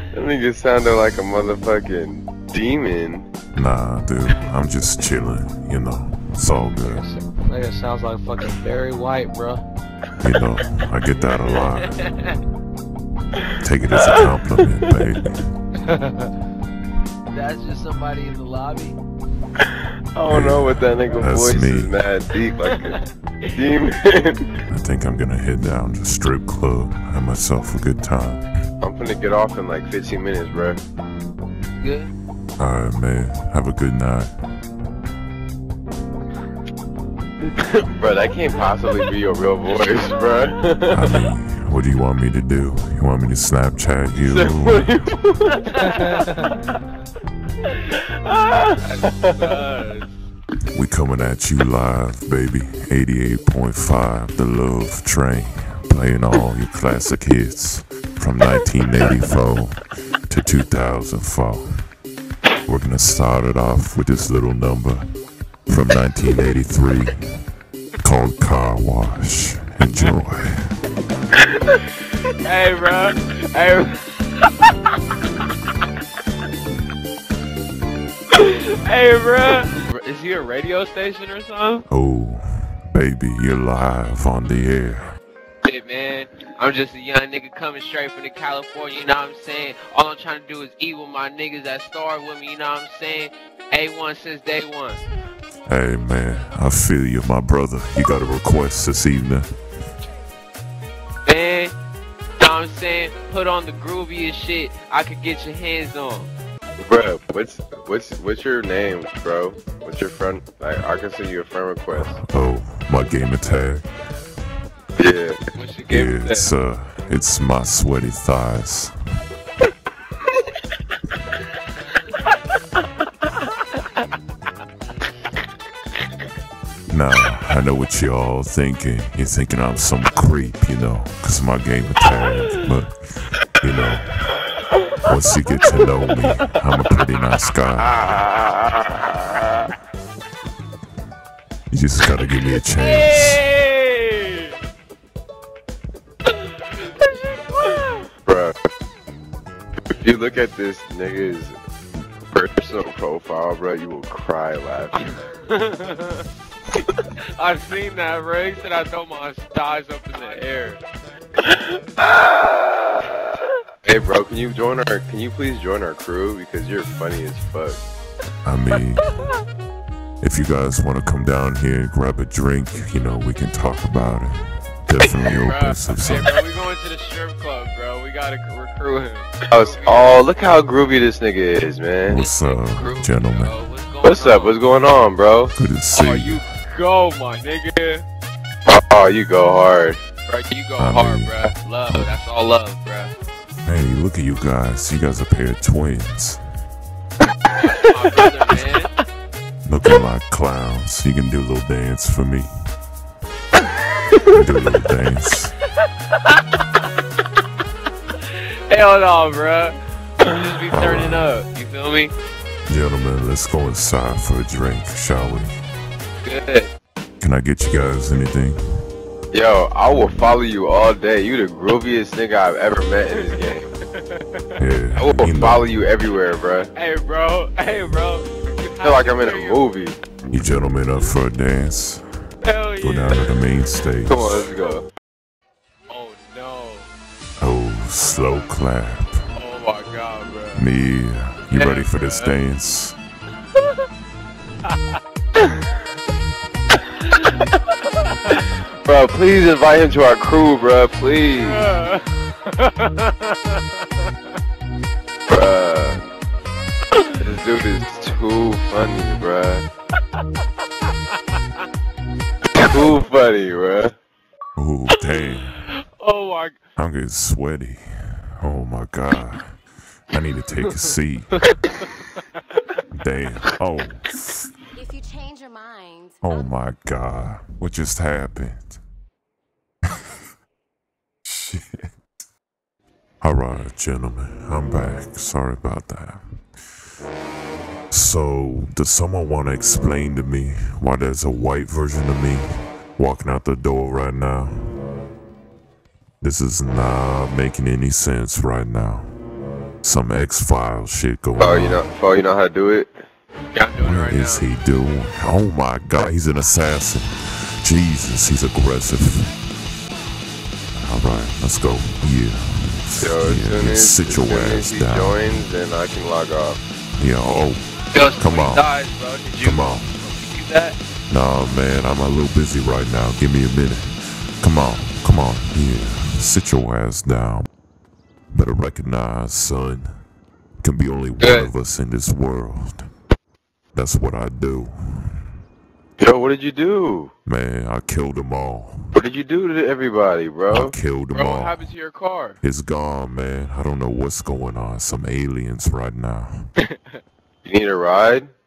That nigga sounded like a motherfucking demon. Nah, dude, I'm just chilling, you know. It's all good. Nigga sounds like fucking Barry White, bro. You know, I get that a lot. Take it as a compliment, baby. That's just somebody in the lobby. I don't know what that nigga voice is mad deep, like a demon. I think I'm gonna head down to strip club, have myself a good time. I'm gonna get off in like 15 minutes, bro. Good. Alright, man. Have a good night. Bro, that can't possibly be your real voice, bro. I mean, what do you want me to do? You want me to Snapchat you? We coming at you live, baby. 88.5, The Love Train. Playing all your classic hits from 1984 to 2004. We're gonna start it off with this little number from 1983 called Car Wash. Enjoy. Hey, bro. Hey. Hey, bro. Is he a radio station or something? Oh, baby, you're live on the air. Shit, man. I'm just a young nigga coming straight from the California, you know what I'm saying? All I'm trying to do is eat with my niggas that started with me, you know what I'm saying? A1 since day one. Hey, man, I feel you, my brother. You got a request this evening? Man, you know what I'm saying? Put on the grooviest shit I could get your hands on. Bro, what's your name, bro? What's your friend? Like, I can send you a friend request. Oh, my gamer tag. Yeah. What's your game Yeah, it's my sweaty thighs. Now, I know what y'all thinking. You're thinking I'm some creep, you know, cause my gamer tag. But, you know, once you get to know me, I'm a pretty nice guy. You just gotta give me a chance. Hey! Bro, if you look at this nigga's personal profile, bro, you will cry laughing. I've seen that, bro. He said I throw my thighs up in the air. Hey, bro, can you please join our crew? Because you're funny as fuck. I mean, if you guys want to come down here and grab a drink, you know, we can talk about it. Definitely open some. Hey, bro, we going to the strip club, bro. We gotta recruit him. Oh, look how groovy this nigga is, man. What's up, gentlemen? What's up? What's going on, bro? Good to see you. Oh, you go, my nigga. Oh, you go hard. Bro, you go hard, bro. Love, that's all love, bro. Hey, look at you guys. You guys are a pair of twins. My brother, man. Looking like clowns. You can do a little dance for me. Do a little dance. Hell no, bro. Just be turning up. You feel me? Gentlemen, let's go inside for a drink, shall we? Good. Can I get you guys anything? Yo, I will follow you all day. You the grooviest nigga I've ever met in this game. Yeah. I will follow you everywhere, bro. Hey, bro. Hey, bro. I feel like I'm in a movie. You gentlemen up for a dance? Hell yeah. Go down to the main stage. Come on, let's go. Oh, no. Oh, slow clap. Oh, my God, bro. Yeah. You ready for this dance? Bro, please invite him to our crew, bro. Please. Bruh. This dude is too funny, bruh. Too funny, bruh. Oh, damn. Oh, my. I'm getting sweaty. Oh, my God. I need to take a seat. Damn. Oh. If you change your mind. Oh, my God. What just happened? Shit. Alright, gentlemen, I'm back. Sorry about that. So, does someone want to explain to me why there's a white version of me walking out the door right now? This is not making any sense right now. Some X-Files shit going Oh, on. you know how to do it? Yeah, I'm doing it What right is now. he doing? Oh my god, he's an assassin. Jesus, he's aggressive. Alright, let's go. Yeah. Yo, Sit your ass he down. joins, then I can log off. Yeah, oh, Yo, come on. Dies, bro. Did you Come on. do that? Nah, man, I'm a little busy right now. Give me a minute. Come on. Yeah, sit your ass down. Better recognize, son. Can be only one of us in this world. That's what I do. Yo, what did you do? Man, I killed them all. What did you do to everybody, I bro? killed them Bro, all. what happened to your car? It's gone, man. I don't know what's going on. Some aliens right now. You need a ride?